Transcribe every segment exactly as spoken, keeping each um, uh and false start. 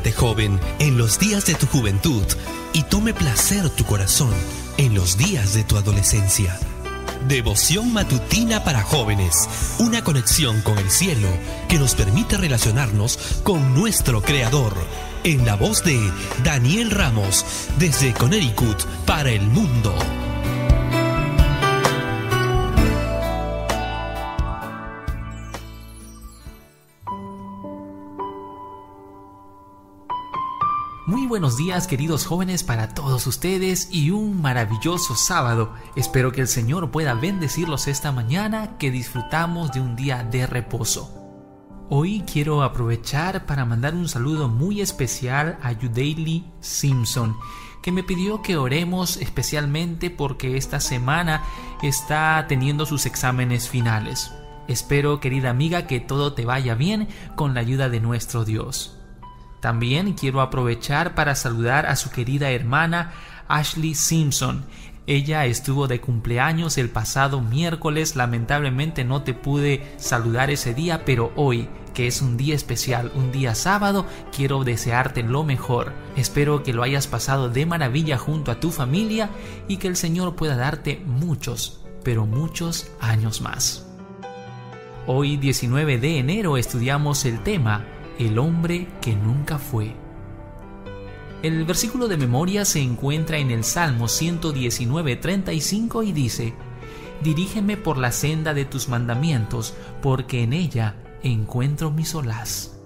Mantengate joven en los días de tu juventud y tome placer tu corazón en los días de tu adolescencia. Devoción matutina para jóvenes, una conexión con el cielo que nos permite relacionarnos con nuestro Creador. En la voz de Daniel Ramos, desde Connecticut para el mundo. Muy buenos días, queridos jóvenes, para todos ustedes y un maravilloso sábado. Espero que el Señor pueda bendecirlos esta mañana, que disfrutamos de un día de reposo. Hoy quiero aprovechar para mandar un saludo muy especial a Yudeili Simpson, que me pidió que oremos especialmente porque esta semana está teniendo sus exámenes finales. Espero, querida amiga, que todo te vaya bien con la ayuda de nuestro Dios. También quiero aprovechar para saludar a su querida hermana Ashley Simpson. Ella estuvo de cumpleaños el pasado miércoles, lamentablemente no te pude saludar ese día, pero hoy, que es un día especial, un día sábado, quiero desearte lo mejor. Espero que lo hayas pasado de maravilla junto a tu familia y que el Señor pueda darte muchos, pero muchos años más. Hoy, diecinueve de enero, estudiamos el tema El hombre que nunca fue. El versículo de memoria se encuentra en el Salmo ciento diecinueve, treinta y cinco y dice: Dirígeme por la senda de tus mandamientos, porque en ella encuentro mi solaz.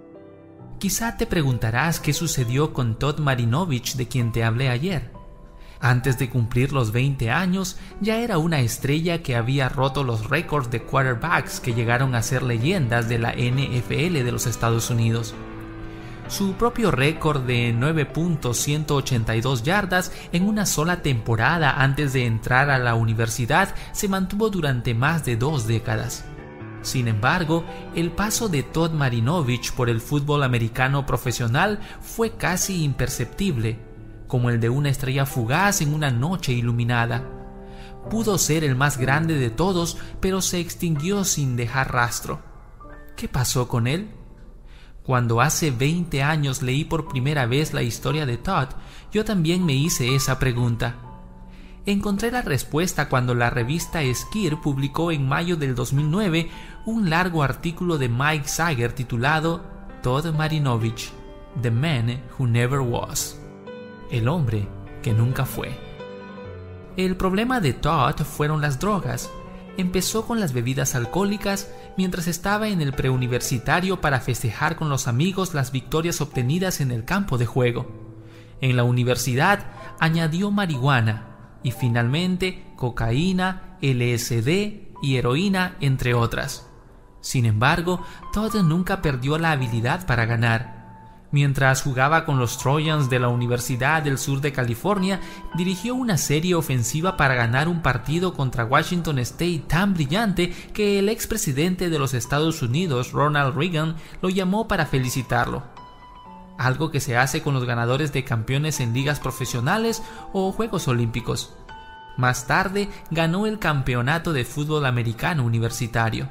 Quizá te preguntarás qué sucedió con Todd Marinovich, de quien te hablé ayer. Antes de cumplir los veinte años, ya era una estrella que había roto los récords de quarterbacks que llegaron a ser leyendas de la N F L de los Estados Unidos. Su propio récord de nueve punto ciento ochenta y dos yardas en una sola temporada antes de entrar a la universidad se mantuvo durante más de dos décadas. Sin embargo, el paso de Todd Marinovich por el fútbol americano profesional fue casi imperceptible, como el de una estrella fugaz en una noche iluminada. Pudo ser el más grande de todos, pero se extinguió sin dejar rastro. ¿Qué pasó con él? Cuando hace veinte años leí por primera vez la historia de Todd, yo también me hice esa pregunta. Encontré la respuesta cuando la revista Esquire publicó en mayo del dos mil nueve un largo artículo de Mike Sager titulado Todd Marinovich, The Man Who Never Was. El hombre que nunca fue. El problema de Todd fueron las drogas. Empezó con las bebidas alcohólicas mientras estaba en el preuniversitario para festejar con los amigos las victorias obtenidas en el campo de juego. En la universidad añadió marihuana y finalmente cocaína, L S D y heroína, entre otras. Sin embargo, Todd nunca perdió la habilidad para ganar. Mientras jugaba con los Trojans de la Universidad del Sur de California, dirigió una serie ofensiva para ganar un partido contra Washington State tan brillante que el expresidente de los Estados Unidos, Ronald Reagan, lo llamó para felicitarlo. Algo que se hace con los ganadores de campeones en ligas profesionales o Juegos Olímpicos. Más tarde, ganó el campeonato de fútbol americano universitario.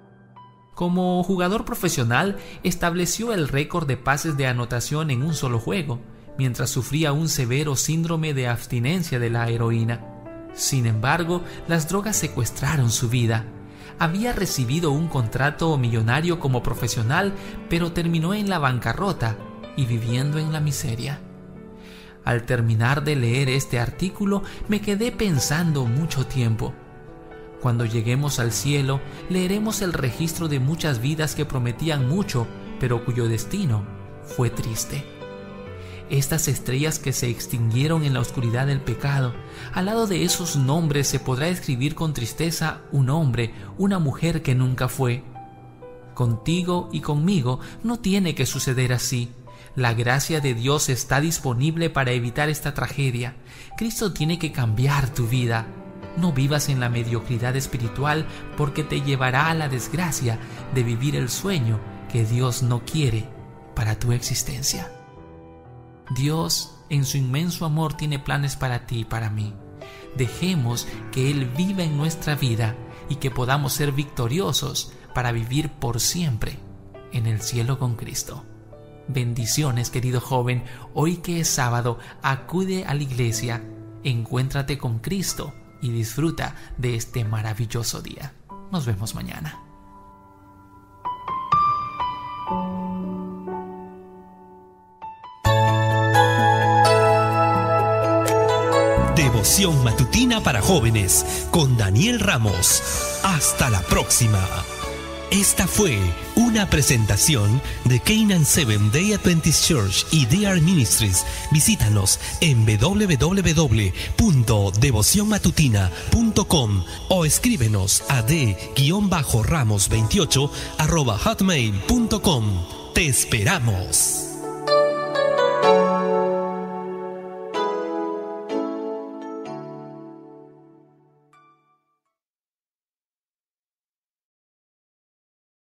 Como jugador profesional, estableció el récord de pases de anotación en un solo juego, mientras sufría un severo síndrome de abstinencia de la heroína. Sin embargo, las drogas secuestraron su vida. Había recibido un contrato millonario como profesional, pero terminó en la bancarrota y viviendo en la miseria. Al terminar de leer este artículo, me quedé pensando mucho tiempo. Cuando lleguemos al cielo, leeremos el registro de muchas vidas que prometían mucho, pero cuyo destino fue triste. Estas estrellas que se extinguieron en la oscuridad del pecado, al lado de esos nombres se podrá escribir con tristeza un hombre, una mujer que nunca fue. Contigo y conmigo no tiene que suceder así. La gracia de Dios está disponible para evitar esta tragedia. Cristo tiene que cambiar tu vida. No vivas en la mediocridad espiritual porque te llevará a la desgracia de vivir el sueño que Dios no quiere para tu existencia. Dios, en su inmenso amor, tiene planes para ti y para mí. Dejemos que Él viva en nuestra vida y que podamos ser victoriosos para vivir por siempre en el cielo con Cristo. Bendiciones, querido joven. Hoy que es sábado, acude a la iglesia, encuéntrate con Cristo y disfruta de este maravilloso día. Nos vemos mañana. Devoción matutina para jóvenes con Daniel Ramos. Hasta la próxima. Esta fue una presentación de Canaan Seventh Day Adventist Church y D R Ministries. Visítanos en w w w punto devoción matutina punto com o escríbenos a d ramos veintiocho arroba hotmail punto com. Te esperamos.